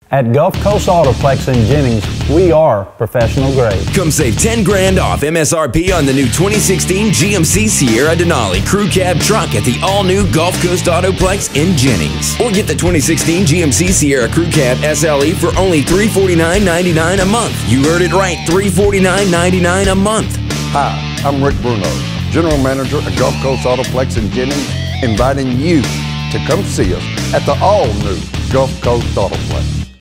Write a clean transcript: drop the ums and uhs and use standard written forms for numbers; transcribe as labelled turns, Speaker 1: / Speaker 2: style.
Speaker 1: At Gulf Coast Autoplex in Jennings, we are professional grade.
Speaker 2: Come save 10 grand off MSRP on the new 2016 GMC Sierra Denali Crew Cab truck at the all-new Gulf Coast Autoplex in Jennings. Or get the 2016 GMC Sierra Crew Cab SLE for only $349.99 a month. You heard it right, $349.99 a month.
Speaker 3: Hi, I'm Rick Bruno, General Manager at Gulf Coast Autoplex in Jennings, inviting you to come see us at the all-new Gulf Coast Autoplex.